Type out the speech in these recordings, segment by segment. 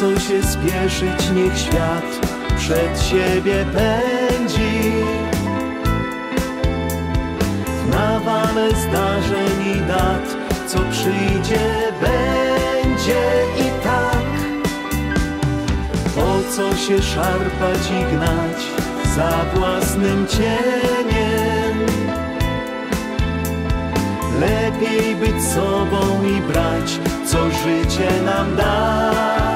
co się spieszyć, niech świat przed siebie pędzi. W nawale zdarzeń i dat, co przyjdzie, będzie i tak. Po co się szarpać i gnać za własnym cieniem? Lepiej być sobą i brać, co życie nam da.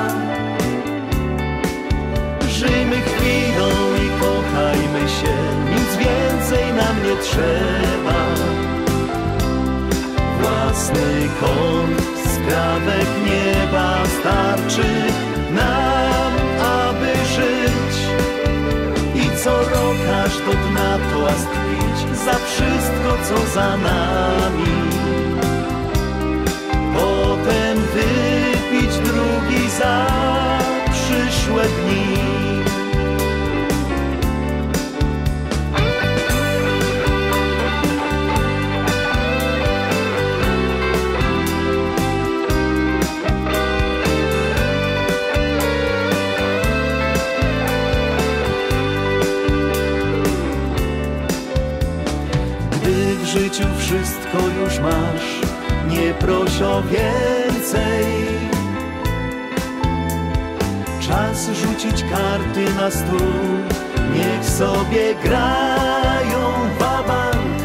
Żyjmy chwilą i kochajmy się, nic więcej nam nie trzeba. Własny kąt, skrawek nieba starczy nam, aby żyć. I co rok aż do dna toast pić za wszystko, co za nami. Potem wypić drugi za przyszłe dni. W życiu wszystko już masz, nie proś o więcej. Czas rzucić karty na stół, niech sobie grają wabank.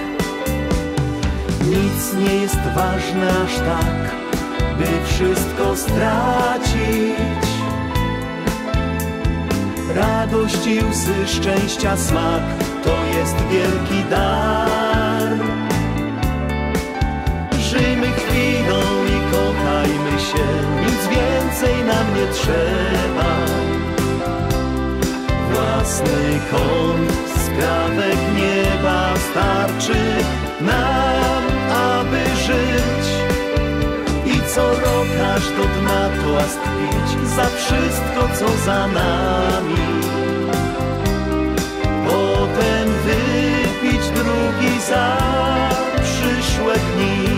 Nic nie jest ważne aż tak, by wszystko stracić. Radość i łzy szczęścia smak, to jest wielki dar. Żyjmy chwilą i kochajmy się, nic więcej nam nie trzeba. Własny kąt, skrawek nieba starczy nam, aby żyć. I co rok aż do dna toast pić za wszystko, co za nami. Potem wypić drugi za przyszłe dni.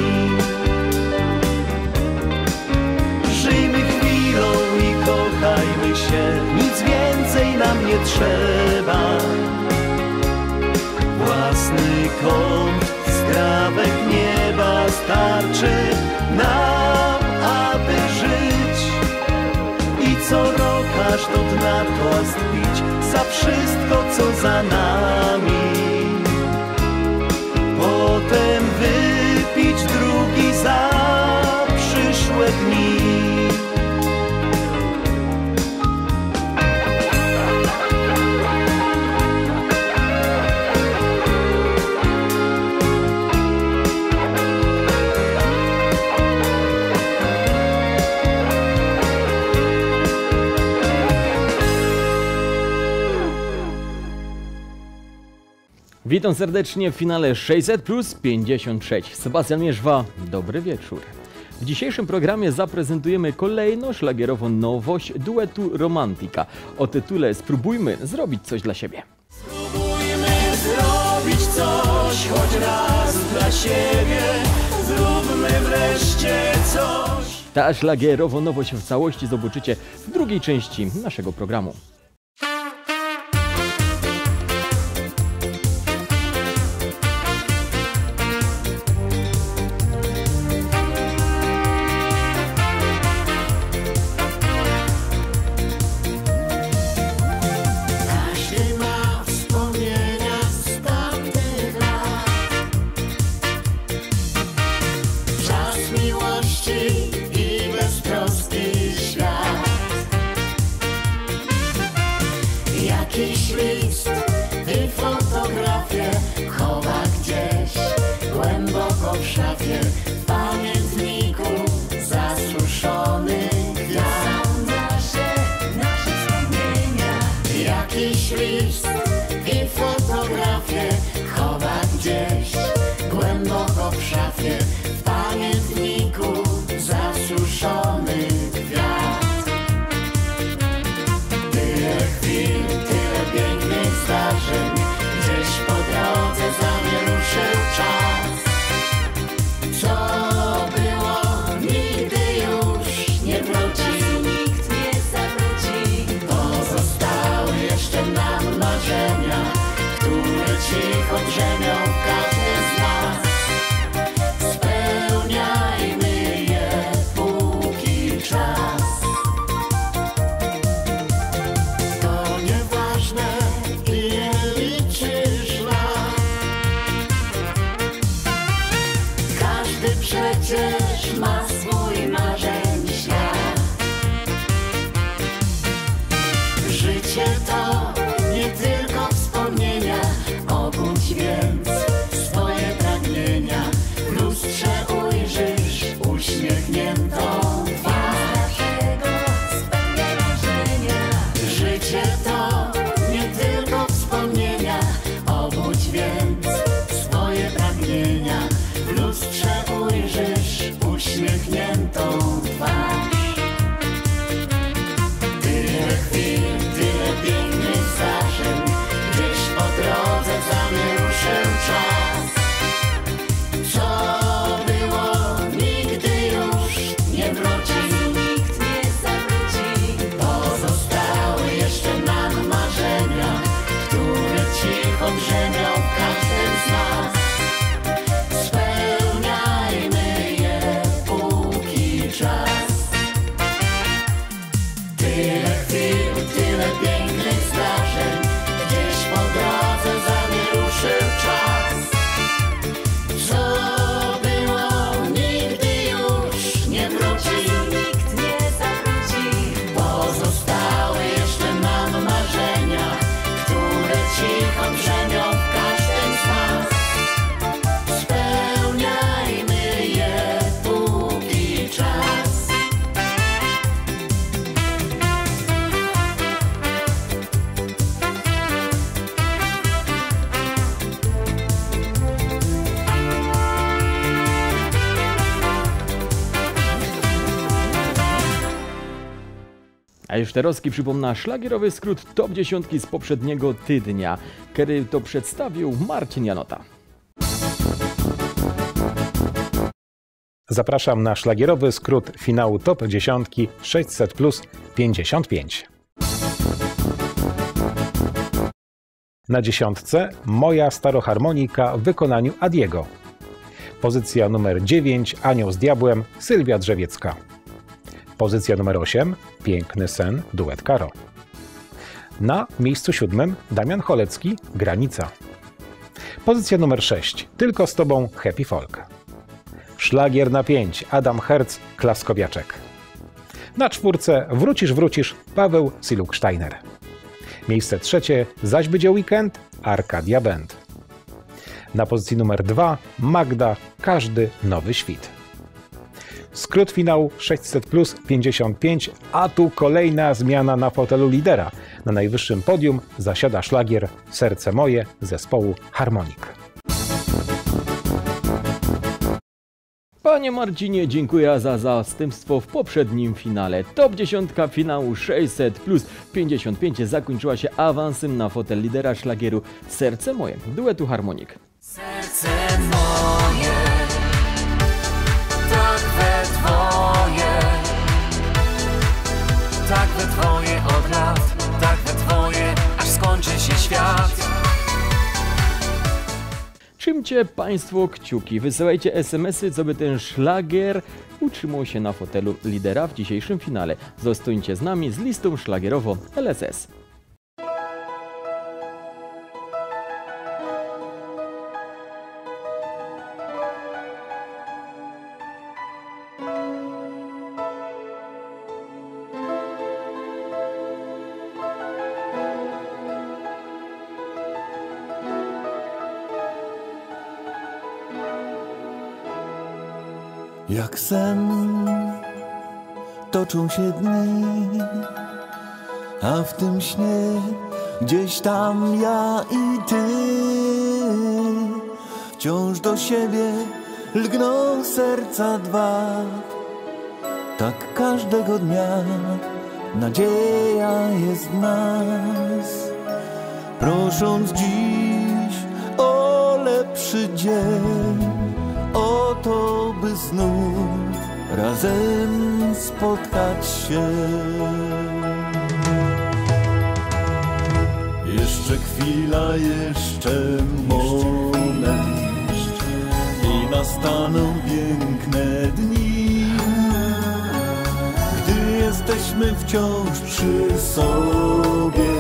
Żyjmy chwilą i kochajmy się, nic więcej nam nie trzeba. Własny kąt, skrawek nieba starczy nam, aby żyć. I co rok aż do dna toast pić za wszystko, co za nami. Potem wypić drugi za przyszłe dni. Witam serdecznie w finale 600 plus 56. Sebastian Mierzwa, dobry wieczór. W dzisiejszym programie zaprezentujemy kolejną szlagierową nowość duetu Romantika o tytule Spróbujmy zrobić coś dla siebie. Spróbujmy zrobić coś choć raz dla siebie. Zróbmy wreszcie coś. Ta szlagierową nowość w całości zobaczycie w drugiej części naszego programu. W pamiętniku zasuszonych gwiazd nasze wspomnienia. Jakiś list i fotografię chowa gdzieś głęboko w szafie. W pamiętniku zasuszonych przecież ma swój marzeń świat. Życie to nie tylko wspomnienia, obudź więc swoje pragnienia. W lustrze ujrzysz uśmiechniętą twarz. Spełnia marzenia. Życie to nie tylko wspomnienia, obudź więc swoje pragnienia. W lustrze ujrzysz uśmiechniętą twarz. Tyle chwil, tyle pięknych zdarzeń, gdzieś po drodze za mnie ruszył czas. Co było, nigdy już nie wróci, nikt nie zawróci. Pozostały jeszcze nam marzenia, które cicho drzemią w każdym z nas. Spełniajmy je, póki czas. Tyle chwil, tyle pięknych zdarzeń, gdzieś po drodze za mnie ruszył czas. Co było, nigdy już nie wróci, nikt nie zawróci. Pozostały jeszcze nam marzenia, które cicho drzemią w każdym z nas. Spełniajmy je, póki czas. A już teraz przypomnę szlagierowy skrót top 10 z poprzedniego tygodnia, który to przedstawił Marcin Janota. Zapraszam na szlagierowy skrót finału top 10 600 plus 55. Na 10 Moja staroharmonika w wykonaniu Adiego. Pozycja numer 9 Anioł z diabłem Sylwia Drzewiecka. Pozycja numer 8 Piękny sen duet Karo. Na miejscu 7 Damian Cholecki Granica. Pozycja numer 6 Tylko z tobą Happy Folk. Szlagier na 5 Adam Herz Klaskowiaczek. Na 4 Wrócisz Paweł Siluk-Steiner. Miejsce 3 Zaś będzie weekend Arkadia Band. Na pozycji numer 2 Magda Każdy nowy świt. Skrót finału 600 plus 55, a tu kolejna zmiana na fotelu lidera. Na najwyższym podium zasiada szlagier Serce moje zespołu Harmonik. Panie Marcinie, dziękuję za zastępstwo w poprzednim finale. Top 10 finału 600 plus 55 zakończyła się awansem na fotel lidera szlagieru Serce moje duetu Harmonik. Serce moje, tak we twoje, tak we twoje od lat, tak we twoje, aż skończy się świat. Trzymcie Państwo kciuki, wysyłajcie SMS-y, co by ten szlagier utrzymał się na fotelu lidera w dzisiejszym finale. Zostańcie z nami z listą szlagierową LSS. Jak sen toczą się dni, a w tym śnie gdzieś tam ja i ty. Wciąż do siebie lgną serca dwa, tak każdego dnia nadzieja jest w nas. Prosząc dziś o lepszy dzień, o to, by znów razem spotkać się. Jeszcze chwila, jeszcze moment i nastaną piękne dni, gdy jesteśmy wciąż przy sobie.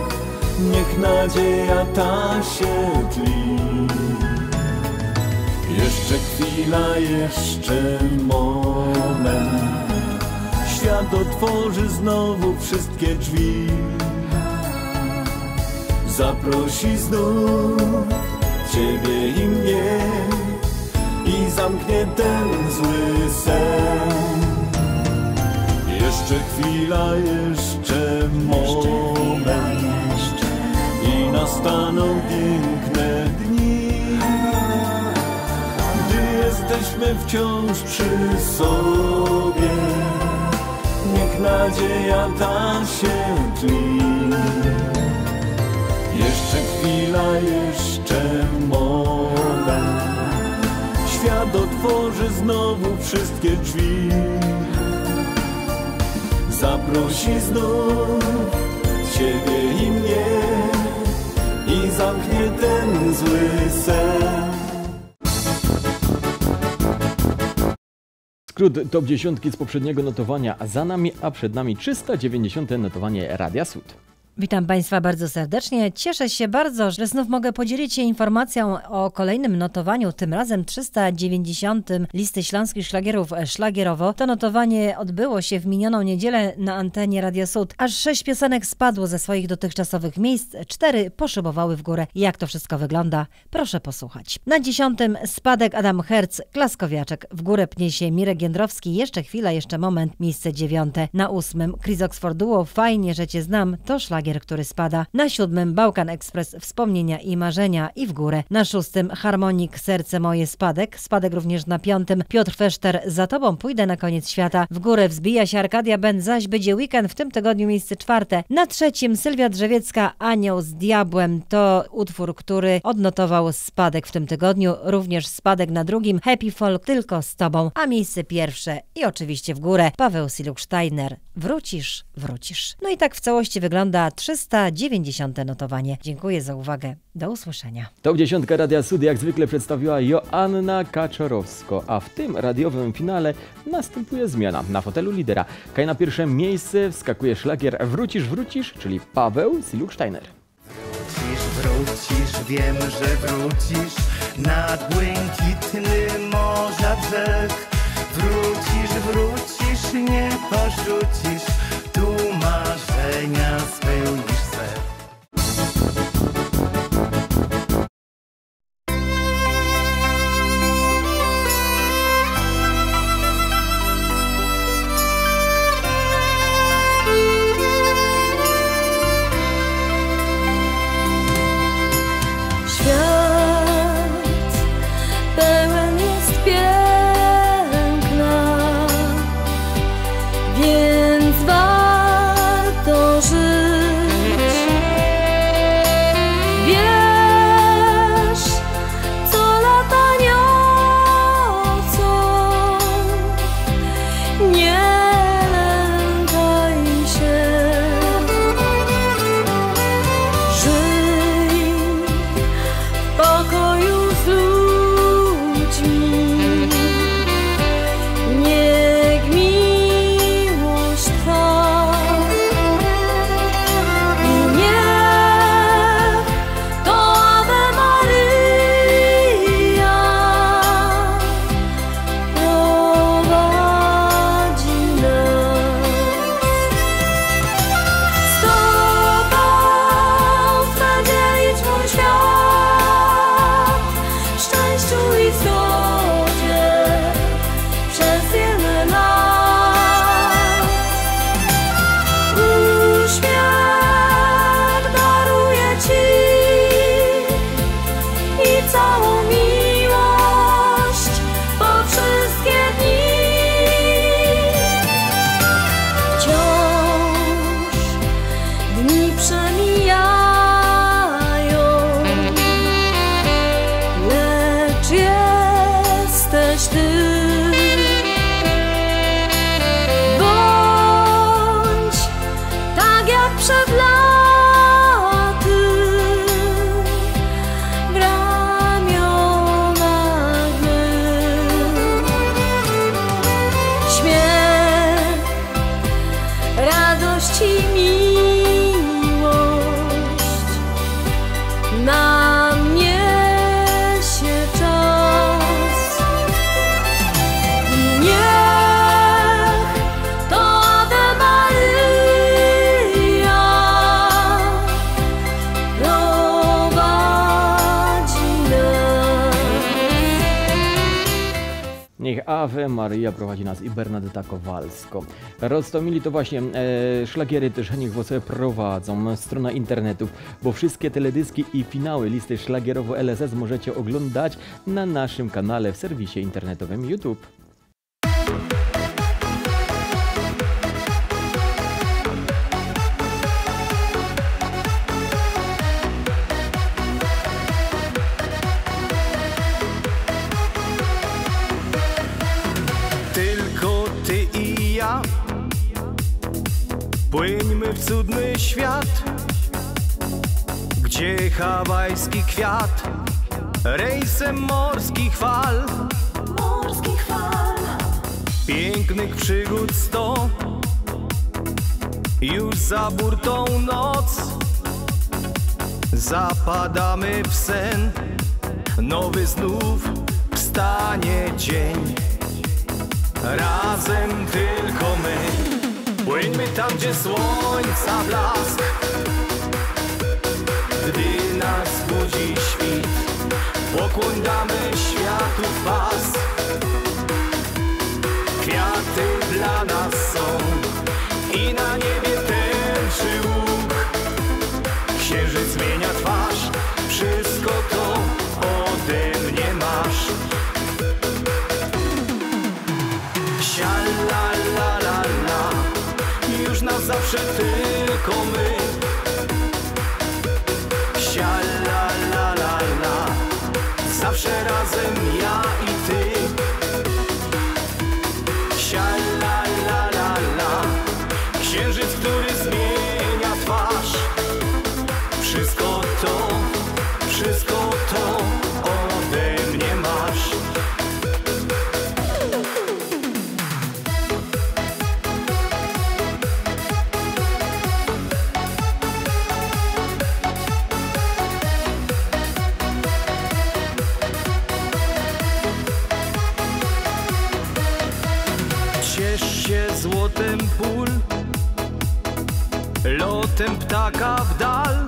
Niech nadzieja ta się tli. Jeszcze chwila, jeszcze moment. Świat otworzy znowu wszystkie drzwi. Zaprosi znów Ciebie i mnie i zamknie ten zły sen. Jeszcze chwila, jeszcze moment i nastaną piękne dni, gdy jesteśmy wciąż przy sobie. Niech nadzieja ta się tli. Jeszcze chwila, jeszcze moment. Świat otworzy znowu wszystkie drzwi. Zaprosi znów Ciebie i mnie i zamknie ten zły sen. Skrót top 10 z poprzedniego notowania za nami, a przed nami 390 notowanie Radia Sud. Witam Państwa bardzo serdecznie. Cieszę się bardzo, że znów mogę podzielić się informacją o kolejnym notowaniu, tym razem 390 listy śląskich szlagierów Szlagierowo. To notowanie odbyło się w minioną niedzielę na antenie Radia Sud. Aż 6 piosenek spadło ze swoich dotychczasowych miejsc, 4 poszybowały w górę. Jak to wszystko wygląda? Proszę posłuchać. Na 10 spadek Adam Herz, Klaskowiaczek. W górę pnie się Mirek Jędrowski, jeszcze chwila, jeszcze moment, miejsce 9. Na 8 Chris Oxford Duo, Fajnie, że Cię znam, to szlagier, który spada. Na 7 Bałkan Express, Wspomnienia i Marzenia i w górę. Na 6 Harmonik, Serce moje, spadek. Spadek również na 5 Piotr Feszter, Za tobą pójdę na koniec świata. W górę wzbija się Arkadia Band, Zaś będzie weekend, w tym tygodniu miejsce 4. Na 3 Sylwia Drzewiecka, Anioł z diabłem, to utwór, który odnotował spadek w tym tygodniu. Również spadek na 2 Happy Folk, Tylko z tobą. A miejsce 1 i oczywiście w górę Paweł Siluch-Steiner, Wrócisz, wrócisz. No i tak w całości wygląda 390 notowanie. Dziękuję za uwagę. Do usłyszenia. Top 10 Radia Sud jak zwykle przedstawiła Joanna Kaczorowsko, a w tym radiowym finale następuje zmiana. Na fotelu lidera Kaj na pierwsze miejsce wskakuje szlagier Wrócisz, wrócisz, czyli Paweł Siluch-Steiner. Wrócisz, wrócisz, wiem, że wrócisz nad błękitny morza brzeg. Wrócisz, wrócisz, nie porzucisz, tu marzenia spełnisz se. Świat pełen jest piękna, Ave Maria prowadzi nas i Bernadetta Kowalsko. Roztomili to właśnie szlagiery też niech was prowadzą, strona internetów, bo wszystkie teledyski i finały listy szlagierowo LSS możecie oglądać na naszym kanale w serwisie internetowym YouTube. Tylko ty i ja płyńmy w cudny świat, gdzie hawajski kwiat rejsem morskich fal, pięknych przygód 100, już za burtą noc zapadamy w sen, nowy znów wstanie dzień. Razem tylko my płyńmy tam, gdzie słońca blask, gdy nas budzi świt, pokłon damy światu w pas. Kwiaty dla nas są i na niebie tęczy łuk, księżyc zmienia twarz, wszystko to ode mnie masz. La la la la, już na zawsze tylko my. Sia la la la la, zawsze razem ja i ty. Sia la la la la, księżyc, który zmienia twarz. Wszystko to ode mnie masz. Ciesz się złotem pól, lotem ptaka w dal,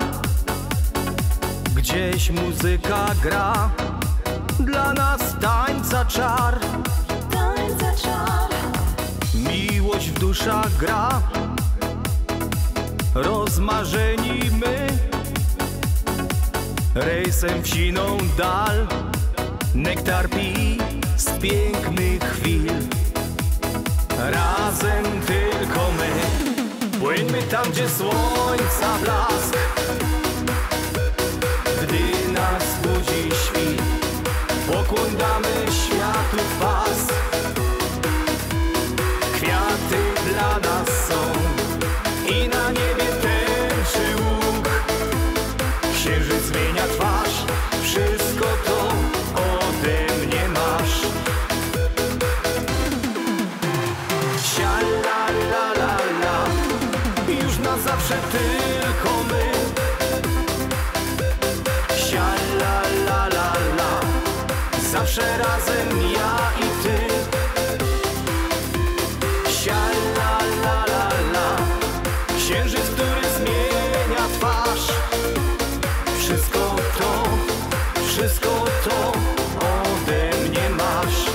gdzieś muzyka gra, dla nas tańca czar. Miłość w duszach gra, rozmarzeni my, rejsem w siną dal, nektar pij z pięknych chwil. Razem tylko my płyńmy tam, gdzie słońca blask, gdy nas budzi świt, pokłon damy światu w pas. Kwiaty dla nas są i na niebie tęczy łuk, księżyc zmienia twarz, wszystko to ode mnie masz. Sia la la la la, już na zawsze tylko my. Sia la la la la, zawsze razem ja i ty. Sia la la la la, księżyc, który zmienia twarz. Wszystko to ode mnie masz.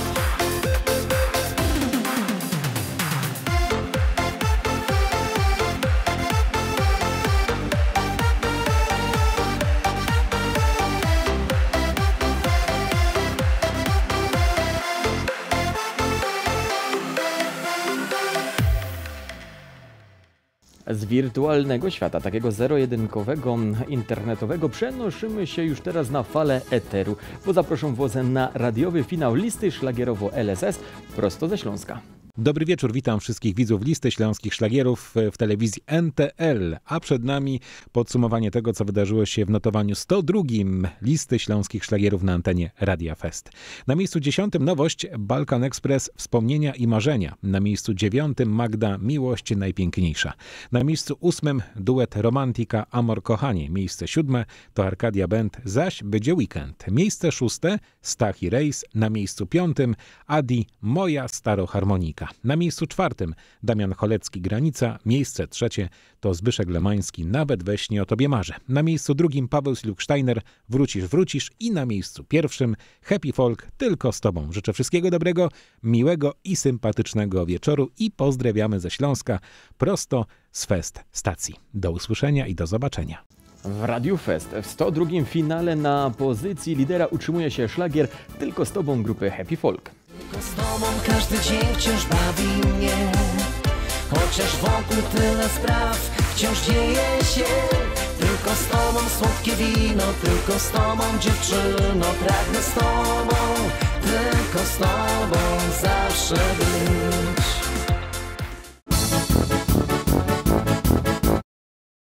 Z wirtualnego świata, takiego zero-jedynkowego, internetowego, przenosimy się już teraz na falę eteru, bo zaproszę was na radiowy finał listy szlagierowo LSS prosto ze Śląska. Dobry wieczór, witam wszystkich widzów listy śląskich szlagierów w telewizji NTL, a przed nami podsumowanie tego, co wydarzyło się w notowaniu 102 listy śląskich szlagierów na antenie Radia Fest. Na miejscu 10 nowość Balkan Express Wspomnienia i Marzenia. Na miejscu 9 Magda Miłość Najpiękniejsza. Na miejscu 8 duet Romantika Amor Kochanie. Miejsce 7 to Arkadia Band Zaś będzie weekend. Miejsce 6 Stach i Rejs. Na miejscu 5 Adi Moja Staroharmonika. Na miejscu 4 Damian Cholecki, Granica. Miejsce 3 to Zbyszek Lemański, Nawet we śnie o tobie marzę. Na miejscu 2 Paweł Siluk-Steiner, Wrócisz, wrócisz. I na miejscu 1 Happy Folk, Tylko z tobą. Życzę wszystkiego dobrego, miłego i sympatycznego wieczoru i pozdrawiamy ze Śląska prosto z Fest stacji. Do usłyszenia i do zobaczenia. W Radiu Fest w 102. finale na pozycji lidera utrzymuje się szlagier Tylko z tobą grupy Happy Folk. Tylko z tobą każdy dzień wciąż bawi mnie. Chociaż wokół tyle spraw wciąż dzieje się. Tylko z tobą słodkie wino, tylko z tobą dziewczyno. Pragnę z tobą, tylko z tobą zawsze być.